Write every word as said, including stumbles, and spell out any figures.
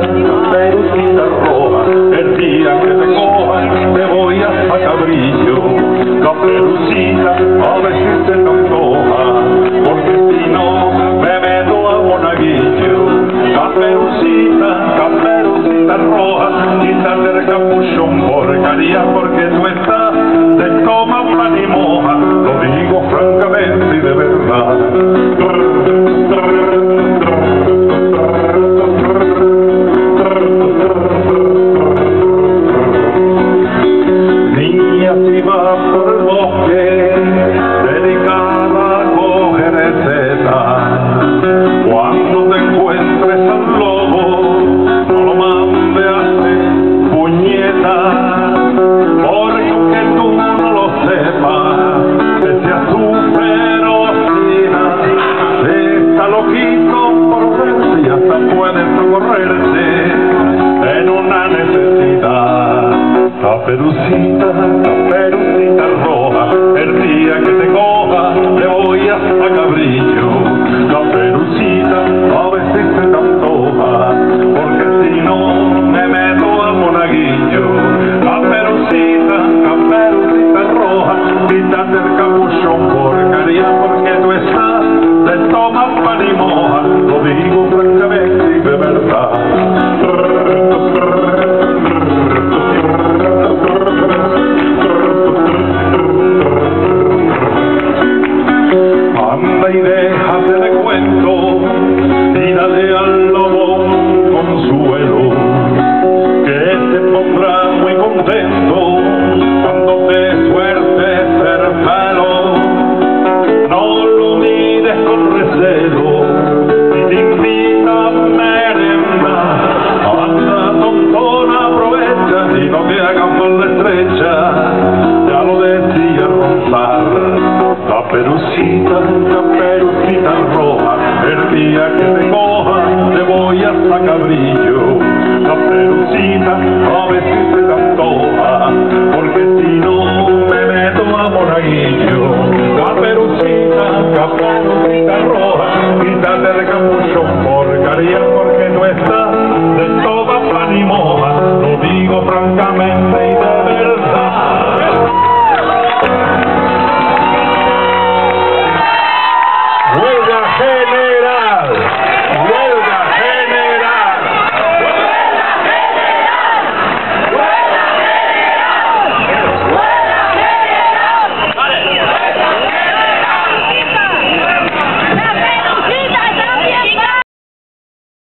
Caperucita roja, el día que te coja te voy hasta Cabrillo. Caperucita, a ver si se te antoja, porque si no me meto a Monaguillo. Caperucita, Caperucita roja, quítate el capuchón porcaría, porque tú estás de toma pan y moja, lo digo francamente y de verdad. Niña, si vas por el bosque, dedicada a coger seta, cuando te encuentres al lobo, no lo mandes a hacer puñeta, porque aunque tú no lo sepas, ese azufre rocina está loquito por verte y hasta puede socorrerte en una necesidad. Caperucita, Caperucita roja, el día que te coja te voy hasta Cabrillo. Caperucita, a ver si se te antoja, porque si no me meto a Monaguillo. Caperucita, Caperucita roja, quítate el capuchón porcaría, porque tú estás de toma pan y moja, lo digo francamente y de verdad. Anda y déjate de cuento y dale al lobo un consuelo, que se pondrá muy contento cuando te suelte ser pelo. No lo mires con recelo y te invita a merenda. Anda tontona, aprovecha y no te hagas mal la estrecha, ya lo decía Ronzal. Caperucita, Caperucita roja, el día que te coja te voy hasta Cabrillo. Caperucita, a ver si se te antoja, porque si no me meto a Monaguillo. Caperucita, Caperucita roja, quítate el capuchón porcaría, porque no estás de